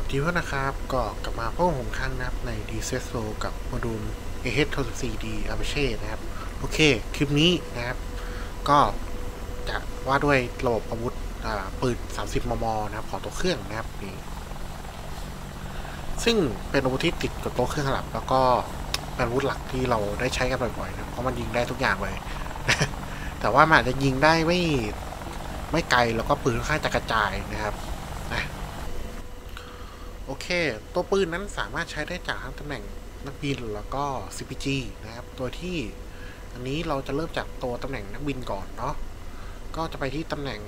ดีวนะครับก็กลับมาพบกับผมครั้งนะครับใน DCSO กับโมดูล AH-34D Apache นะครับโอเคคลิปนี้นะครับก็จะว่าด้วยระบบอาวุธปืน 30 มม นะครับของตัวเครื่องนะครับนี่ซึ่งเป็นอาวุธที่ติดกับตัวเครื่องหลักแล้วก็เป็นอาวุธหลักที่เราได้ใช้กันบ่อยๆนะเพราะมันยิงได้ทุกอย่างเลย แต่ว่ามันอาจจะยิงได้ไม่ไกลแล้วก็ปืนค่อนข้างจะกระจายนะครับนะโอเคตัวปืนนั้นสามารถใช้ได้จากทั้งตำแหน่งนักบินแล้วก็ CPG นะครับโดยที่อันนี้เราจะเริ่มจากตัวตำแหน่งนักบินก่อนเนาะก็จะไปที่ตำแหน่ง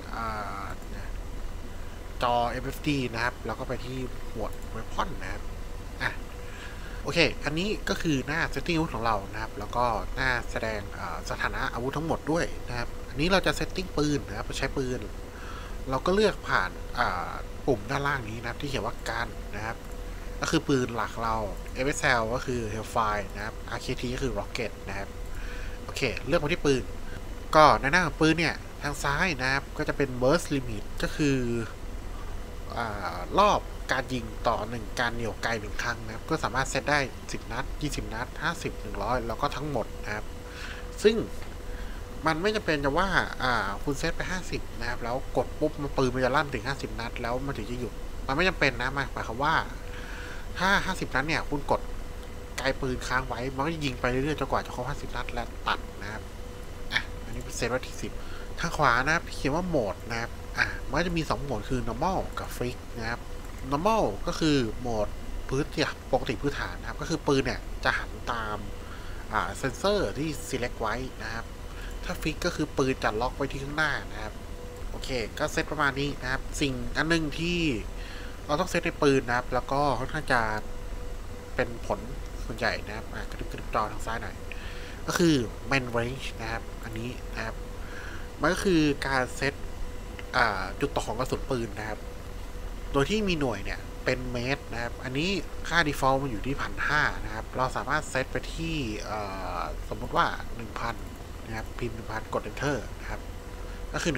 จอ FFD นะครับแล้วก็ไปที่หมวด Weapon นะครับอ่ะโอเคอันนี้ก็คือหน้า Setting อาวุธของเรานะครับแล้วก็หน้าแสดงสถานะอาวุธทั้งหมดด้วยนะครับอันนี้เราจะ Setting ปืนนะครับใช้ปืนเราก็เลือกผ่านปุ่มด้านล่างนี้นะครับที่เขียนว่าการนะครับก็คือปืนหลักเรา FSL ก็คือ Hellfire นะครับ RKT ก็คือ Rocket นะครับโอเคเลือกมาที่ปืนก็ในหน้าของปืนเนี่ยทางซ้ายนะครับก็จะเป็น Burst Limit ก็คือรอบการยิงต่อ1การเหนี่ยวไกล1ครั้งนะครับก็สามารถเซตได้10นัด20นัด50 100แล้วก็ทั้งหมดนะครับซึ่งมันไม่จำเป็นจะว่าคุณเซตไป50นะครับแล้วกดปุ๊บมันปืนมันจะลั่นถึง50นัดแล้วมันถึงจะหยุดมันไม่จำเป็นนะหมายความว่าถ้า50นัดเนี่ยคุณกดไกลปืนค้างไว้มันก็ยิงไปเรื่อยๆจนกว่าจะครบ50นัดและตัดนะครับอันนี้เซตไว้ที่10ทางขวานะครับเขียนว่าโหมดนะครับมันจะมี2โหมดคือ normal กับ freak นะครับ normal ก็คือโหมดพื้นที่ปกติพื้นฐานนะครับก็คือปืนเนี่ยจะหันตามเซนเซอร์ที่ select ไว้นะครับถ้า freak ก็คือปืนจะล็อกไว้ที่ข้างหน้านะครับโอเคก็เซตประมาณนี้นะครับสิ่งอันนึงที่เราต้องเซตในปืนนะครับแล้วก็ค่อนข้างจะเป็นผลส่วนใหญ่นะครับกระดิบจอทางซ้ายหน่อยก็คือ main range นะครับอันนี้นะครับมันก็คือการเซตจุดตกของกระสุนปืนนะครับโดยที่มีหน่วยเนี่ยเป็นเมตรนะครับอันนี้ค่า default มันอยู่ที่1,500นะครับเราสามารถเซตไปที่สมมติว่า 1,000 นะครับพิมพ์ 1,000 กด enter นะครับก็คือ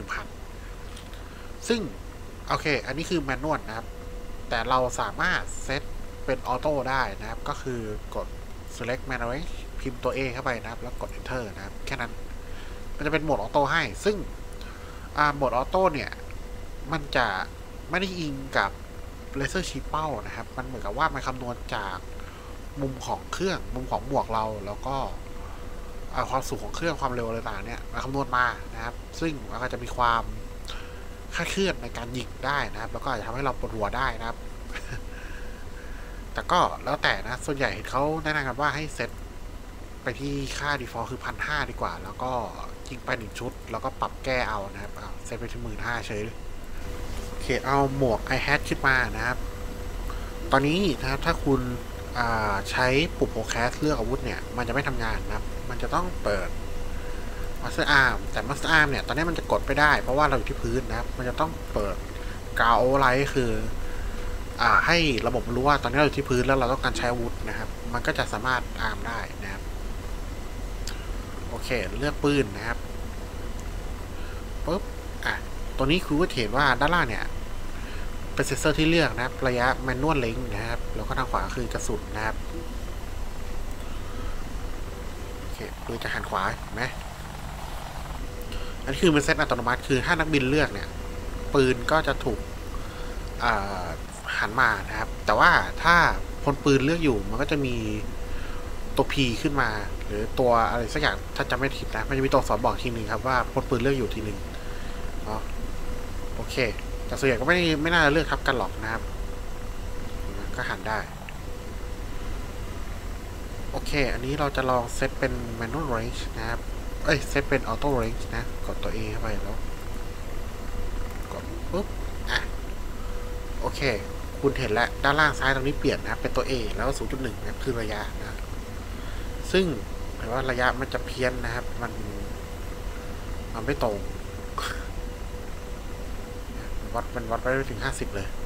1,000 ซึ่งโอเคอันนี้คือแมนนวลนะครับแต่เราสามารถเซตเป็นออโต้ได้นะครับก็คือกด select manual พิมพ์ตัว A เข้าไปนะครับแล้วกด enter นะครับแค่นั้นมันจะเป็นโหมดออโต้ให้ซึ่งโหมดออโต้เนี่ยมันจะไม่ได้อิงกับเลเซอร์ชี้เป้านะครับมันเหมือนกับว่ามันคำนวณจากมุมของเครื่องมุมของหมวกเราแล้วก็ความสูงของเครื่องความเร็วอะไรต่างเนี่ยมาคำนวณมานะครับซึ่งมันก็จะมีความคลาดเคลื่อนในการยิงได้นะครับแล้วก็อาจจะทำให้เราปวดหัวได้นะครับ แต่ก็แล้วแต่นะส่วนใหญ่เขาแนะนำกันว่าให้เซตไปที่ค่า default คือ1,500ดีกว่าแล้วก็ยิงไป1ชุดแล้วก็ปรับแก้เอานะครับเซตไปที่15,000เฉยโอเคเอาหมวก i hat ขึ้นมานะครับตอนนี้นะครับถ้าคุณใช้ปุ่ม focus เลือกอาวุธเนี่ยมันจะไม่ทำงานนะครับมันจะต้องเปิด Master Arm แต่ Master Arm เนี่ยตอนนี้มันจะกดไม่ได้เพราะว่าเราอยู่ที่พื้นนะครับมันจะต้องเปิด Ground Override คือให้ระบบรู้ว่าตอนนี้เราอยู่ที่พื้นแล้วเราต้องการใช้อาวุธนะครับมันก็จะสามารถอาร์มได้นะครับโอเคเลือกปืนนะครับปุ๊บตัวนี้คือว่าเห็นว่าด้านล่างเนี่ยเป็นเซนเซอร์ที่เลือกนะครับระยะแมนนวลเล็งนะครับแล้วก็ทางขวาคือกระสุนนะครับโอเคปืนจะหันขวาเห็นไหมอันนี้คือมันเซตอัตโนมัติคือถ้านักบินเลือกเนี่ยปืนก็จะถูกหันมานะครับแต่ว่าถ้าพลปืนเลือกอยู่มันก็จะมีตัว P ขึ้นมาหรือตัวอะไรสักอย่างถ้าจำไม่ผิดนะมันจะมีตัวสอนบอกทีนึงครับว่าพลปืนเลือกอยู่ทีนึงเนาะโอเคแต่ส่วนใหญ่ก็ไม่น่าจะเลือกทับกันหรอกนะครับก็หันได้โอเคอันนี้เราจะลองเซตเป็น manual range นะครับเซตเป็น auto range นะกดตัว A เข้าไปแล้วกดปุ๊บโอเคคุณเห็นแล้วด้านล่างซ้ายตรงนี้เปลี่ยนนะเป็นตัว A แล้วก็ 0.1 นะคือระยะนะซึ่งหมายว่าระยะมันจะเพี้ยนนะครับมันไม่ตรงมันวัดไปถึง50เลย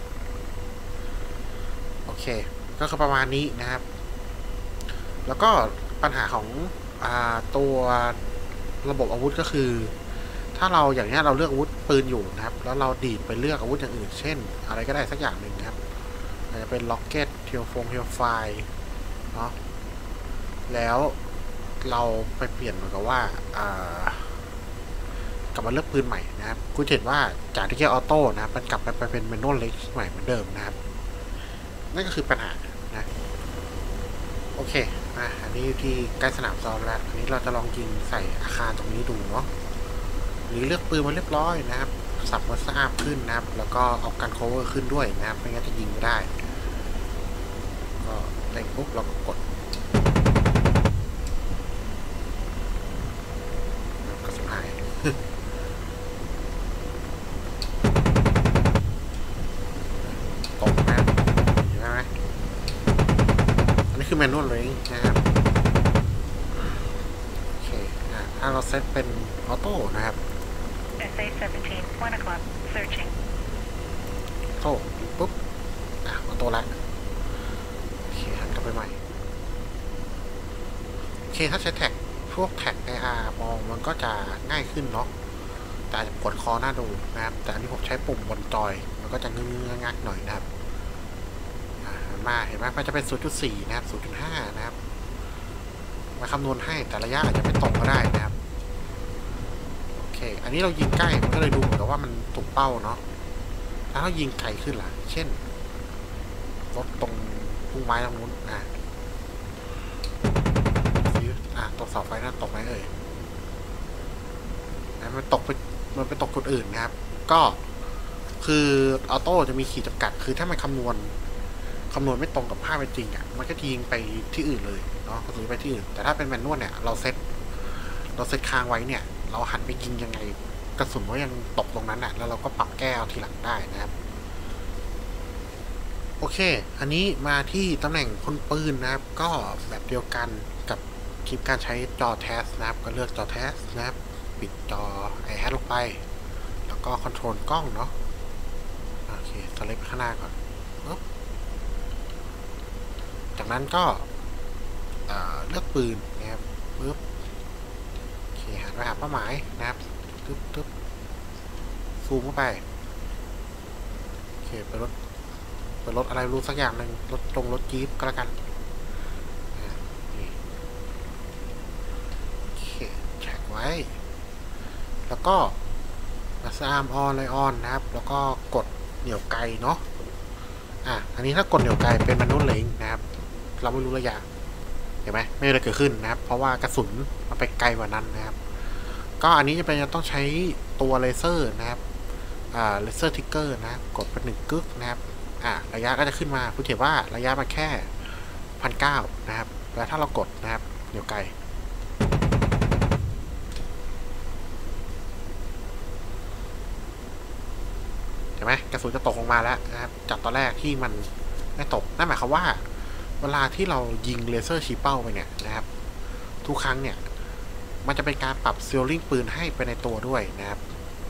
โอเคก็คือประมาณนี้นะครับแล้วก็ปัญหาของตัวระบบอาวุธก็คือถ้าเราอย่างนี้เราเลือกอาวุธปืนอยู่นะครับแล้วเราดีดไปเลือกอาวุธอย่างอื่นเช่นอะไรก็ได้สักอย่างหนึ่งนะครับเป็นล็อกเก็ตเทียวไฟเนาะแล้วเราไปเปลี่ยนเหมือนกับว่ากลับมาเลือกปืนใหม่นะครับคุณเห็นว่าจากที่แค่ออโต้นะมันกลับไปเป็นแมนนวลเล็กใหม่เหมือนเดิมนะครับนั่นก็คือปัญหานะโอเคอันนี้ที่ใกล้สนามซ้อมแล้วอันนี้เราจะลองยิงใส่อาคารตรงนี้ดูเนาะหรือเลือกปืนมาเรียบร้อยนะครับสับมาสะอาดขึ้นนะครับแล้วก็เอากันโคเวอร์ขึ้นด้วยนะครับไม่งั้นจะยิงไม่ได้ก็เล็งปุ๊บเราก็กดกระสุนหายตกนะเห็นไหมอันนี้คือแมนนวลเลยนะครับโอเคถ้าเราเซตเป็นออโต้นะครับ SA-17, 1 o'clock, searching. โต้ปุ๊บออโต้ละโอเคหันกลับไปใหม่โอเคถ้าใช้แท็กพวกแท็ก AR มองมันก็จะง่ายขึ้นเนาะแต่อาจจะปวดคอหน้าดูนะครับแต่อันนี้ผมใช้ปุ่มบนจอยมันก็จะเงื้องักหน่อยนะครับมาเห็นไหมมันจะเป็น 0.4 นะครับ 0.5 นะครับมาคำนวณให้แต่ระยะอาจจะไม่ตรงก็ได้นะครับโอเคอันนี้เรายิงใกล้มันก็เลยดูเหมือนกับว่ามันถูกเป้าเนาะแล้วเรายิงไกลขึ้นล่ะเช่นรถตรงพุ่งไม้ตรงนู้นตรงเสาไฟนั่นตกไหมเอ่ยมันตกไปตกจุดอื่นนะครับก็คือออโต้จะมีขีดจำกัดคือถ้ามันคำนวณไม่ตรงกับภาพเป็นจริงอ่ะมันก็ยิงไปที่อื่นเลยเนาะก็ถือไปที่อื่นแต่ถ้าเป็นแมนนวลเนี่ยเราเซตค้างไว้เนี่ยเราหันไปยิงยังไงกระสุนก็ยังตกตรงนั้นอ่ะแล้วเราก็ปรับแก้เอาทีหลังได้นะครับโอเคอันนี้มาที่ตำแหน่งคนปืนนะครับก็แบบเดียวกันกับคลิปการใช้จอแทสนะครับก็เลือกจอแทสนะครับปิดจอiHat ลงไปแล้วก็คอนโทรลกล้องเนาะโอเคสไลด์ไปข้างหน้าก่อนจากนั้นก็เลือกปืนนะครับปึ๊บโอเคหันไปหาเป้าหมายนะครับตึ๊บซูมเข้าไปโอเคไปรถอะไรรู้สักอย่างหนึ่งรถจี๊ปก็แล้วกันโอเคแท็กไว้แล้วก็สอาร์มออนไลออนนะครับแล้วก็กดเหนี่ยวไกลเนาะอันนี้ถ้ากดเหนี่ยวไกลเป็นแมนนวลเล็งนะครับเราไม่รู้ระยะเห็นไหมไม่ได้เกิดขึ้นนะครับเพราะว่ากระสุนมันไปไกลกว่านั้นนะครับก็อันนี้จะเป็นต้องใช้ตัวเลเซอร์นะครับเลเซอร์ทิกเกอร์นะกดเป็น1 กึ๊กนะครับระยะก็จะขึ้นมาคุณเห็นว่าระยะมันแค่1,900นะครับแล้วถ้าเรากดนะครับเหนี่ยวไกลเห็นไหมกระสุนจะตกลงมาแล้วนะครับจากตอนแรกที่มันไม่ตกนั่นหมายความว่าเวลาที่เรายิงเลเซอร์ชี้เป้าไปเนี่ยนะครับทุกครั้งเนี่ยมันจะเป็นการปรับซีลลิ่งปืนให้ไปในตัวด้วยนะครับ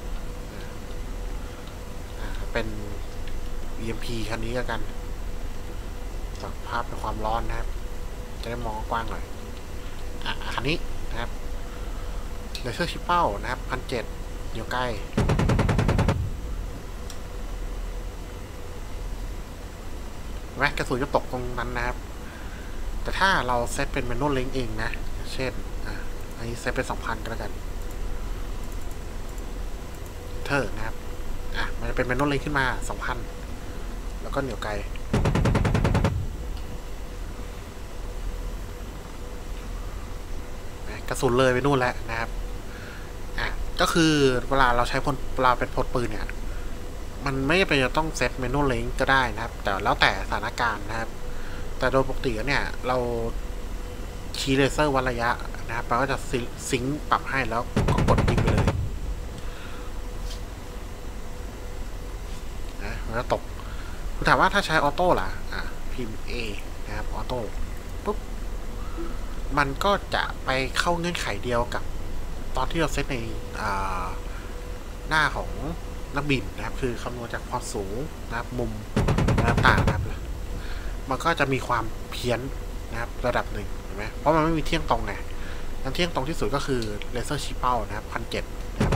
เป็น EMP คันนี้กันปรับภาพเป็นความร้อนนะครับจะได้มองกว้างหน่อยคันนี้นะครับเลเซอร์ชี้เป้านะครับ1,700อยู่ใกล้แม้กระสุนจะตกตรงนั้นนะครับแต่ถ้าเราเซตเป็นแมนนวลเล็งเองนะเช่นอันนี้เซตเป็น 2,000 ก็แล้วกันเธอนะครับมันจะเป็นแมนนวลเล็งขึ้นมา 2,000 แล้วก็เหนี่ยวไกลกระสุนเลยไปนู่นแล้วนะครับก็คือเวลาเราใช้เวลาเป็นพลปืนเนี่ยมันไม่จำเป็นจะต้องเซตเมนูเล็งก็ได้นะครับแต่แล้วแต่สถานการณ์นะครับแต่โดยปกติเนี่ยเราชี้เลเซอร์วัดระยะนะครับเราก็จะซิงค์ปรับให้แล้วก็กดยิงไปเลยนะมันจะตกคุณถามว่าถ้าใช้ออโต้ล่ะพิมพ์ A นะครับออโต้ปุ๊บมันก็จะไปเข้าเงื่อนไขเดียวกับตอนที่เราเซตในหน้าของนักบินนะครับคือคำนวณจากความสูงนะครับมุมต่างๆนะครับมันก็จะมีความเพี้ยนนะครับระดับหนึ่งเห็นไหมเพราะมันไม่มีเที่ยงตรงไงเที่ยงตรงที่สุดก็คือเลเซอร์ชี้เป้านะครับ1,700นะครับ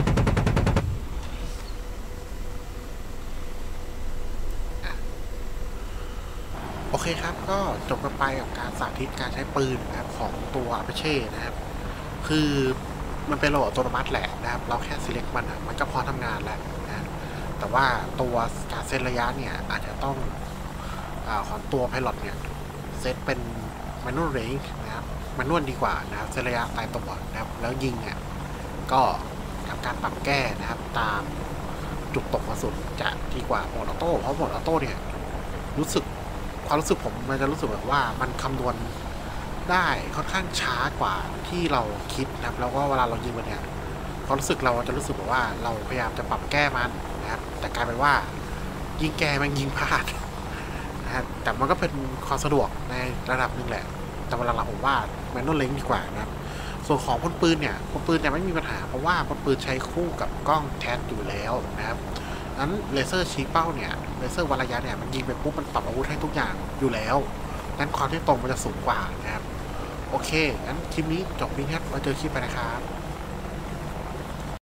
โอเคครับก็จบกันไปกับการสาธิตการใช้ปืนนะครับของตัว Apache นะครับคือมันเป็นระบบอัตโนมัติแหละนะครับเราแค่ select มันก็พอทำงานแล้วนะแต่ว่าตัวการเซตระยะเนี่ยอาจจะต้องของตัว Pilot เนี่ยเซตเป็น manual range นะครับมันนวลดีกว่านะครับเซตระยะตายตัวนะครับแล้วยิงเนี่ยก็ทำการปรับแก้นะครับตามจุดตกกระสุนจะดีกว่าโหมดออโต้เพราะโหมดออโต้เนี่ยรู้สึกความรู้สึกผมมันจะรู้สึกแบบว่ามันคำนวณได้ค่อนข้างช้ากว่าที่เราคิดนะครับแล้วก็เวลาเรายิงมันเนี่ยความรู้สึกเราจะรู้สึกแบบว่าเราพยายามจะปรับแก้มันนะครับแต่กลายเป็นว่ายิงแก้มันยิงพลาดนะครับแต่มันก็เป็นความสะดวกในระดับหนึ่งแหละแต่เวลาเราผมว่าแมนนวลเล้งดีกว่านะครับส่วนของพลปืนเนี่ยไม่มีปัญหาเพราะว่าพลปืนใช้คู่กับกล้องแทสอยู่แล้วนะครับนั้นเลเซอร์ชี้เป้าเนี่ยเลเซอร์วัดระยะเนี่ยมันยิงไปปุ๊บมันปรับอาวุธให้ทุกอย่างอยู่แล้วนั้นความที่ตรงมันจะสูงกว่านะครับโอเคงั้นคลิปนี้จบเพียงแค่มาเจอคลิปไปนะครับ